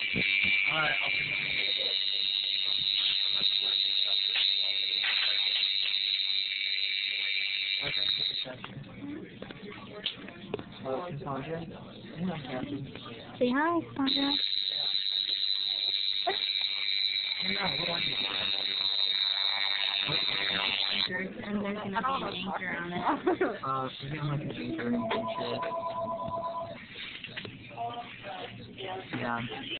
Alright, Cassandra? Yeah, Captain. Say hi, Sandra. No, what are you? And there's gonna be an anchor on it. We have like an anchor and shit. Yeah.